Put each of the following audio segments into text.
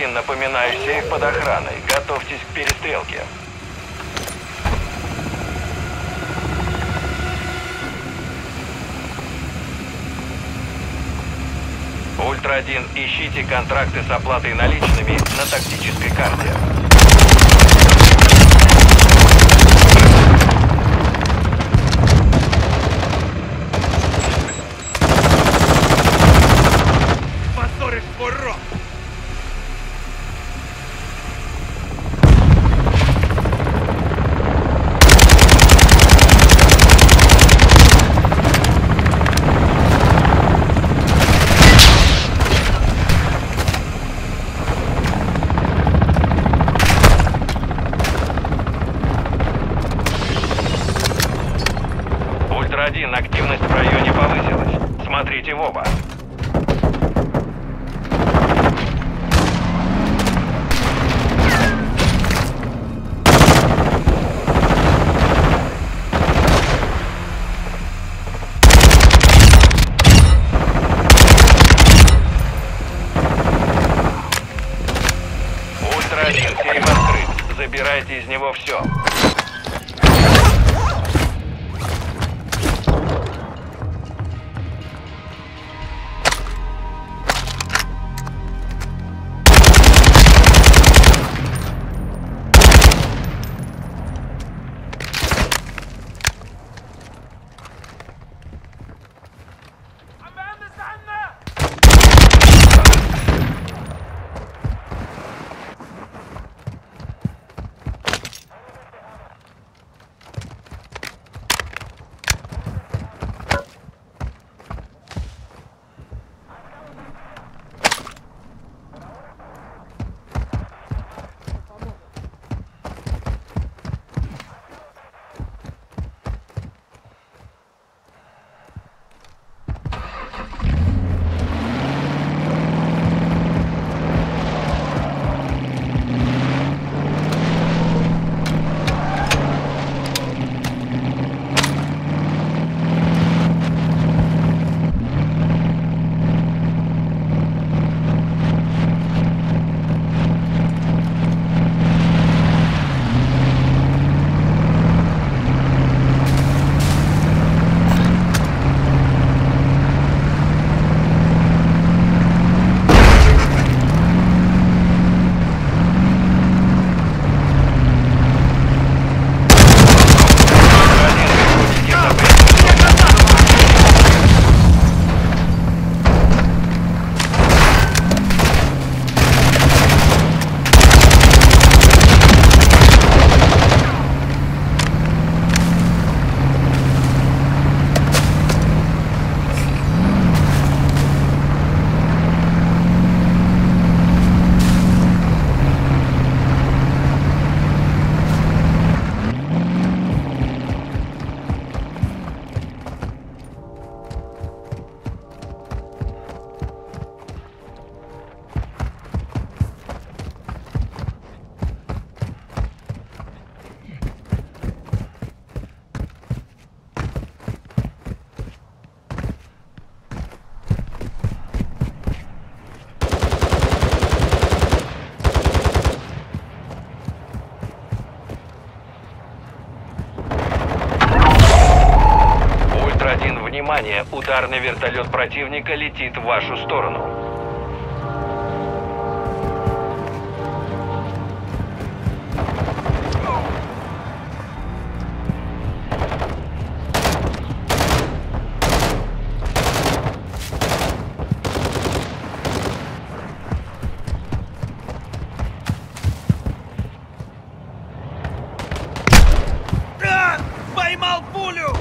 Ультра-1, напоминаю, сейф под охраной. Готовьтесь к перестрелке. Ультра-1, ищите контракты с оплатой наличными на тактической карте. Ультра-1, активность в районе повысилась. Смотрите в оба. Ультра-1, сейф открыт. Забирайте из него все. Внимание! Ударный вертолет противника летит в вашу сторону. Поймал пулю!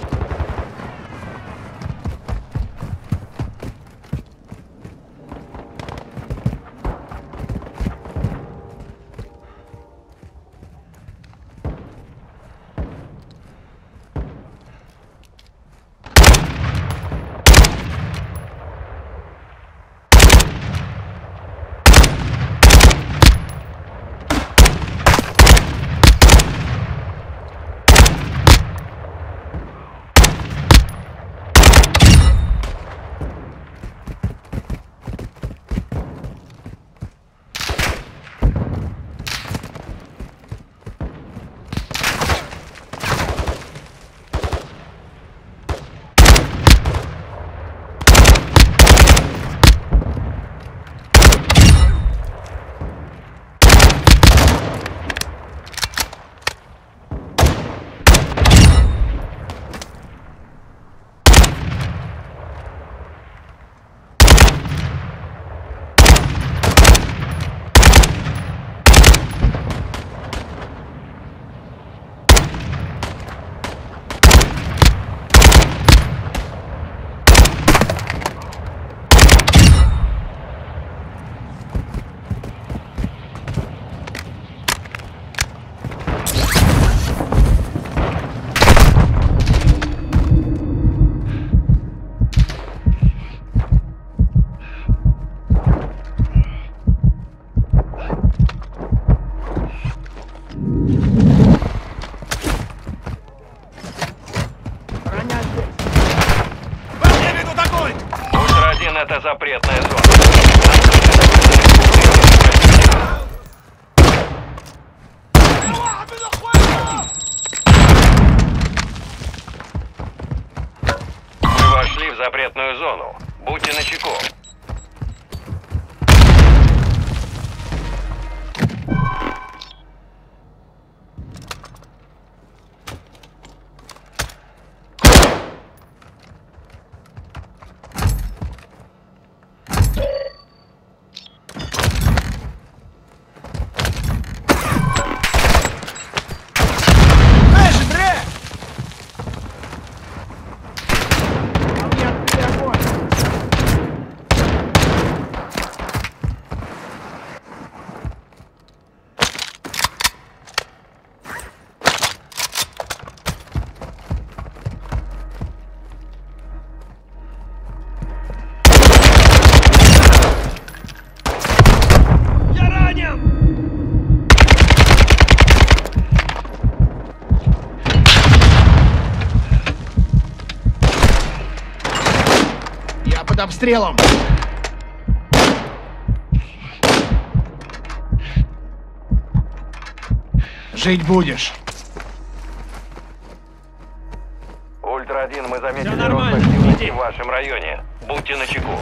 это запретная зона. Вы вошли в запретную зону. Будьте начеку. Под обстрелом! Жить будешь! Ультра-1, мы заметили рост активности в вашем районе. Будьте начеку.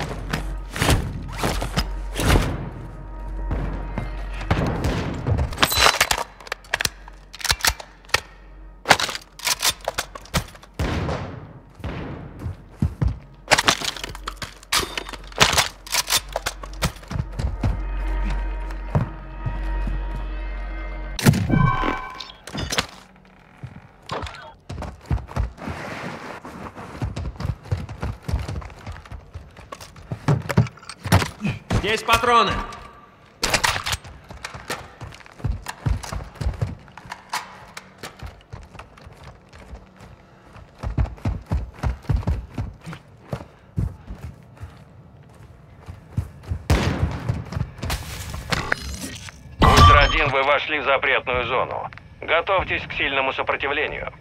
Здесь патроны! Ультра-1, вы вошли в запретную зону. Готовьтесь к сильному сопротивлению.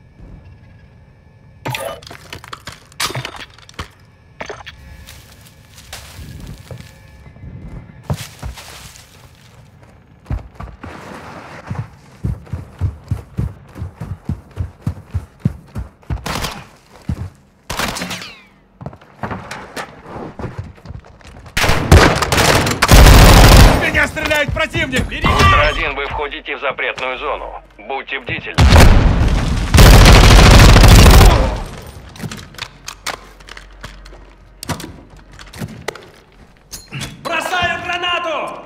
Меня стреляет противник! Ультра-1, вы входите в запретную зону. Будьте бдительны. Бросаю гранату!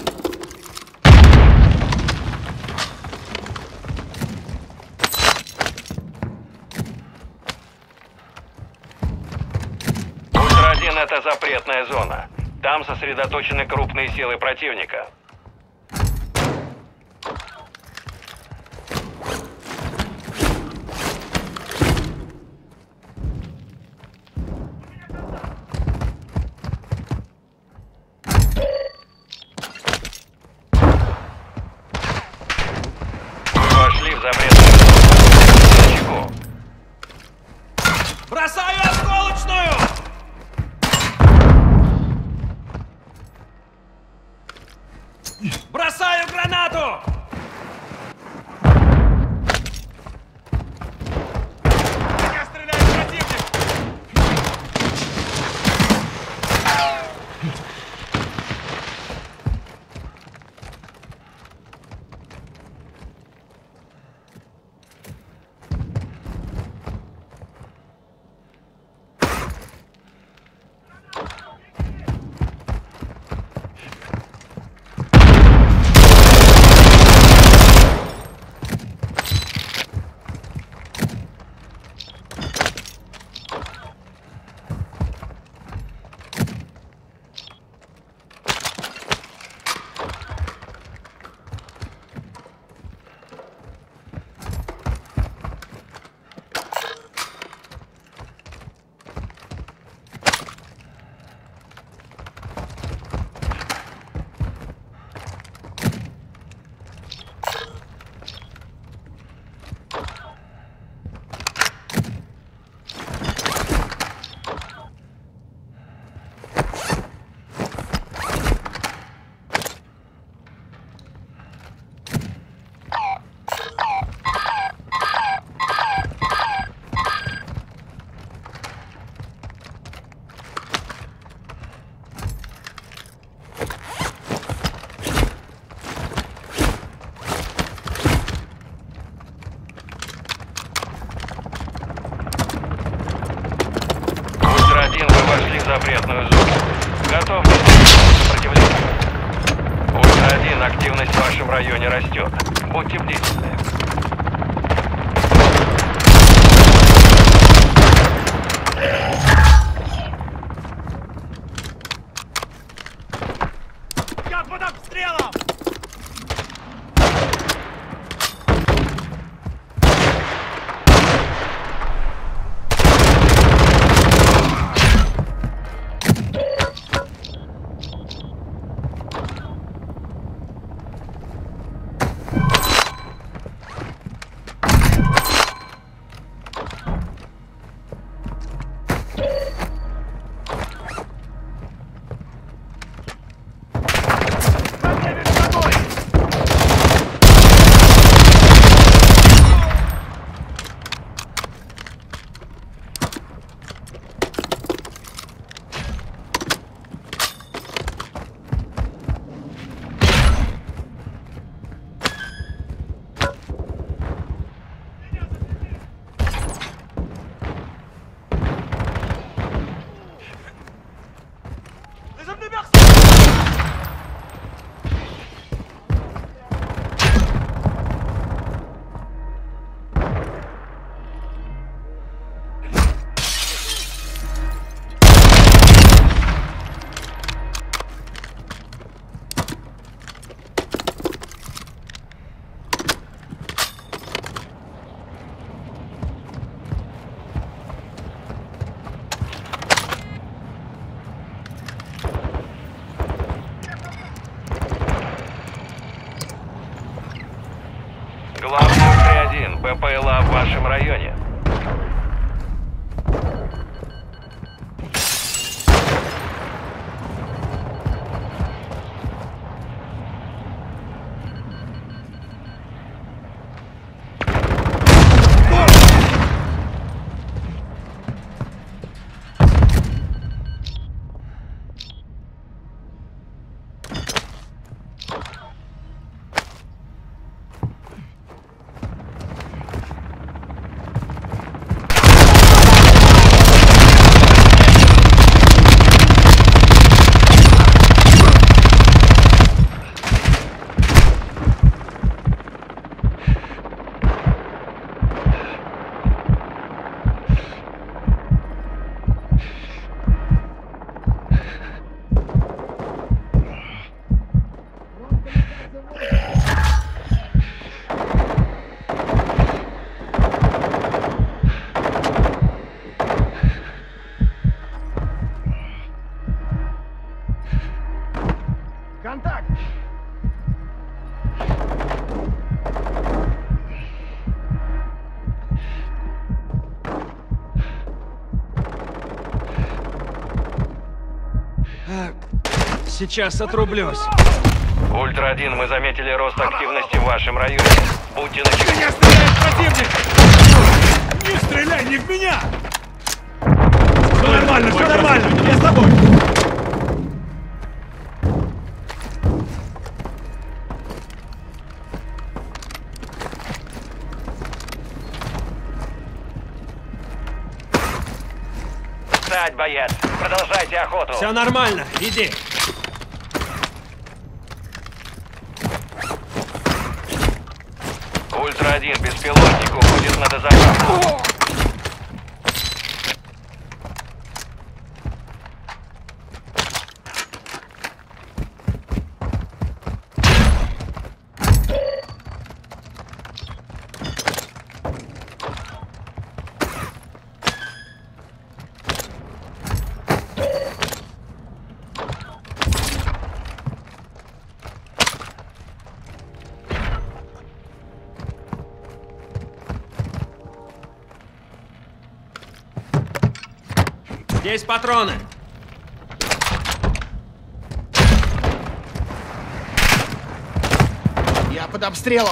Ультра-1, это запретная зона. Там сосредоточены крупные силы противника. Вы вошли в запретную зону. Начеку. Бросаю осколочную! Бросаю гранату! Меня стреляет противник! запретную зону. Готовьтесь к сопротивлению. Ультра-1, активность в вашем районе растет. Будьте бдительны. Я под обстрелом! Главный Ультра-1, БПЛА в вашем районе. Контакт! Сейчас отрублюсь. Ультра-1, мы заметили рост активности в вашем районе. Будьте начеку. Меня стреляет противник! Не стреляй, не в меня! Все нормально, я с тобой! Встать, боец! Продолжайте охоту! Все нормально, иди! Ультра-1, беспилотник уходит на дозаправку. Здесь патроны! Я под обстрелом!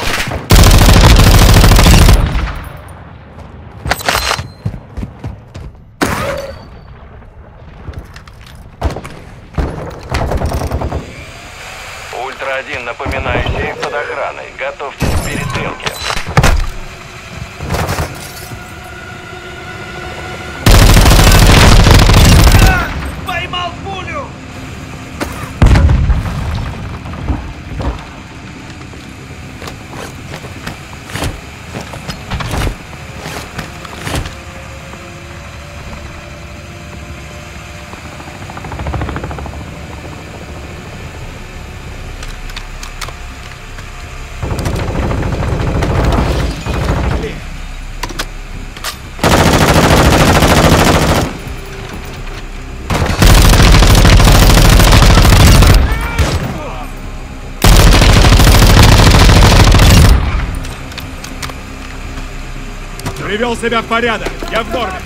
Ультра-1, напоминаю, сейф под охраной. Готовьтесь к перестрелке. Привел себя в порядок. Я в норме.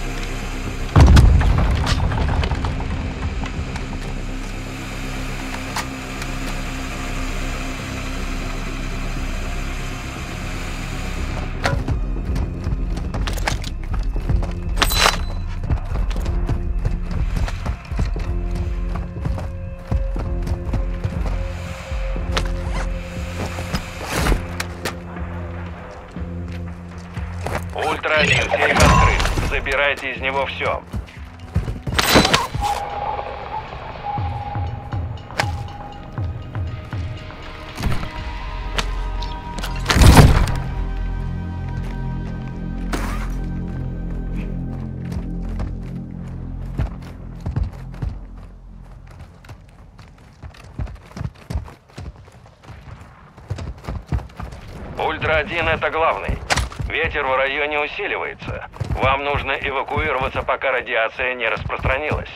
Ультра-1, сейф открыт. Забирайте из него все. Ультра-1 это главный. Ветер в районе усиливается. Вам нужно эвакуироваться, пока радиация не распространилась.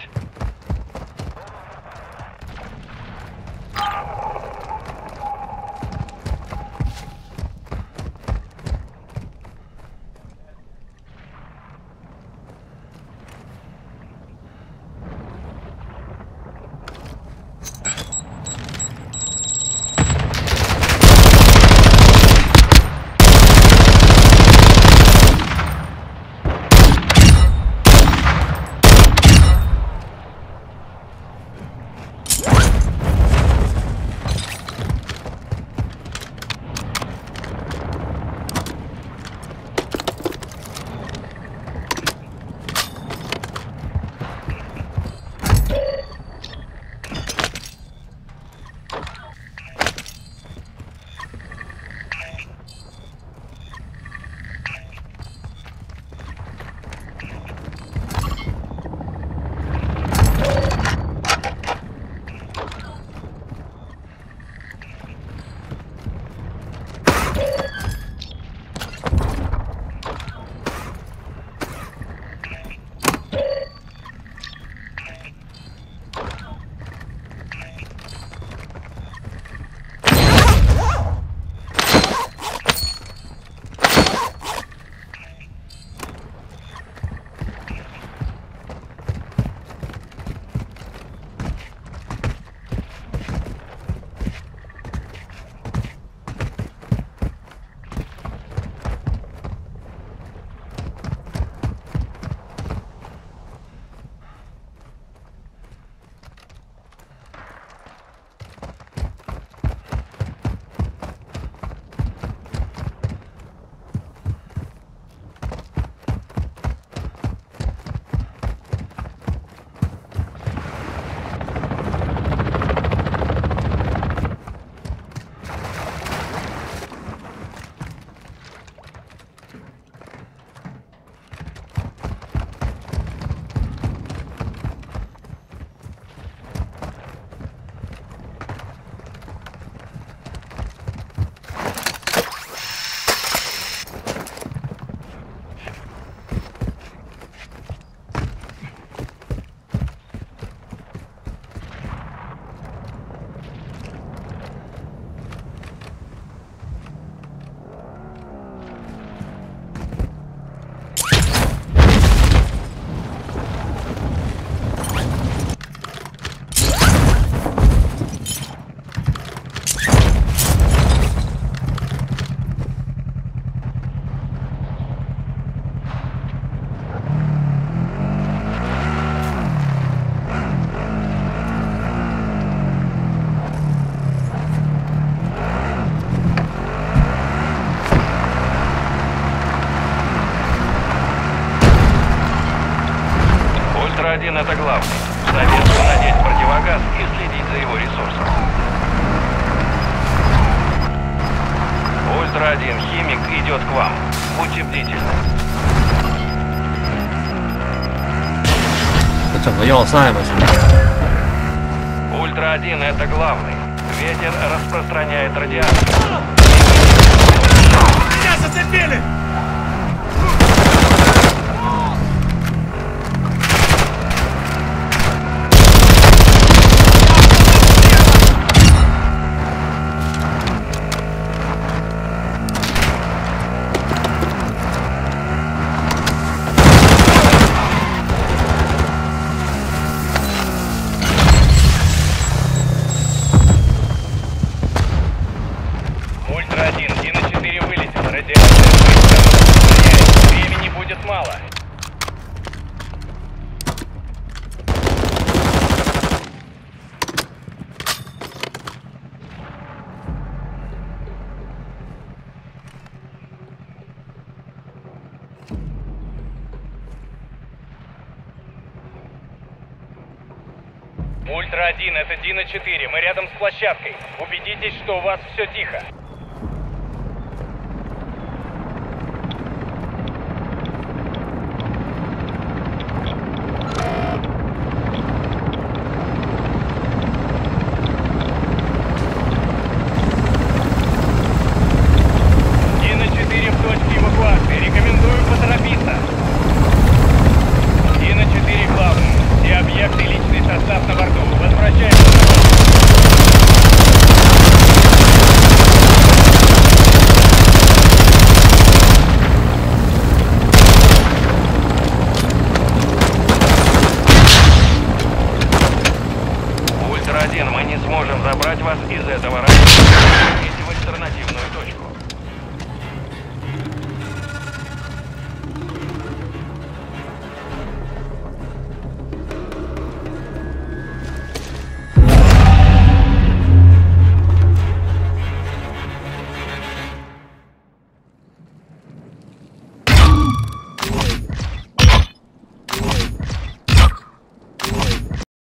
Ультра-1 это главный. Советую надеть противогаз и следить за его ресурсом. Ультра-1, химик идет к вам. Будьте бдительны. 这整个要塞吗？现在 Ультра-1 это главный. Ветер распространяет радиацию. Меня зацепили! Ультра-1, это Дина-4. Мы рядом с площадкой. Убедитесь, что у вас все тихо.